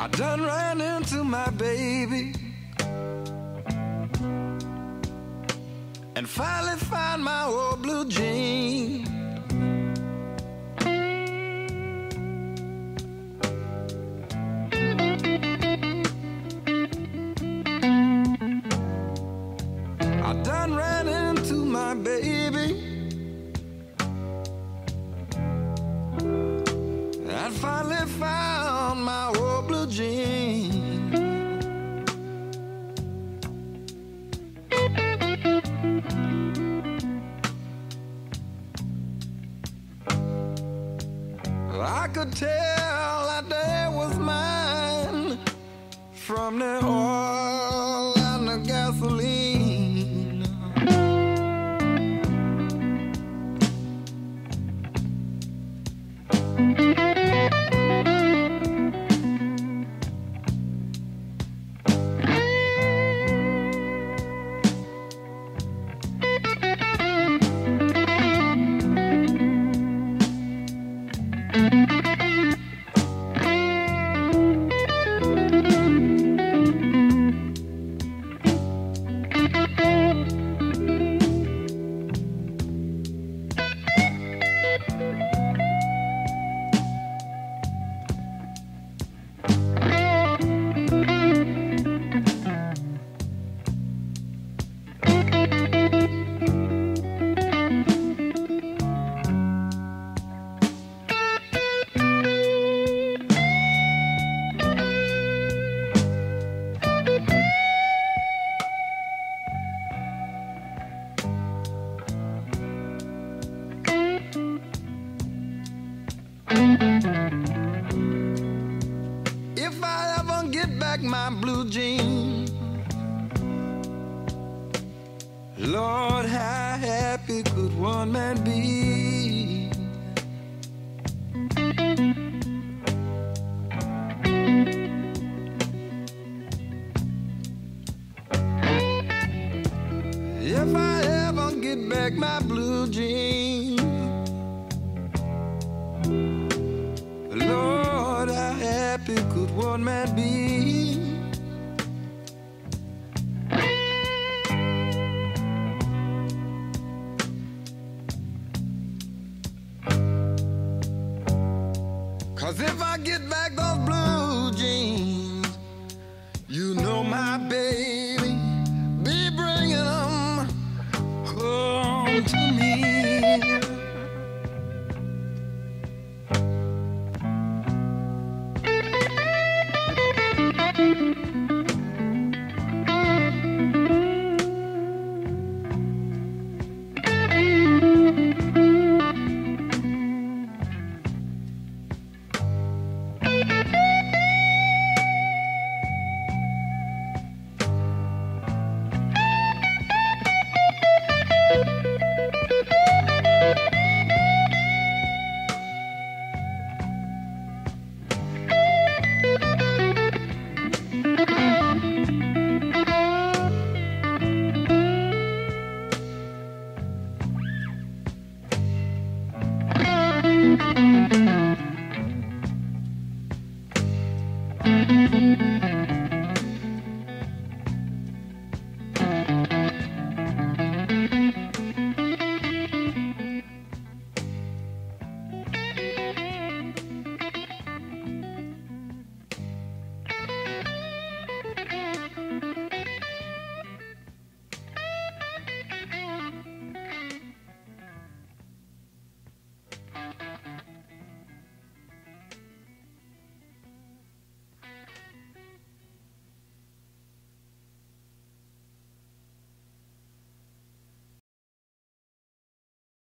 I done ran into my baby and finally found my old blue jean. I done ran into my baby and finally found my old blue jean. I could tell that day was mine from the oil and the gasoline. If I ever get back my blue jeans, Lord, how happy could one man be? If I ever get back my blue jeans, Lord, how happy could one man be? Cause if I get back those blue jeans, you know my baby be bringing them home to me.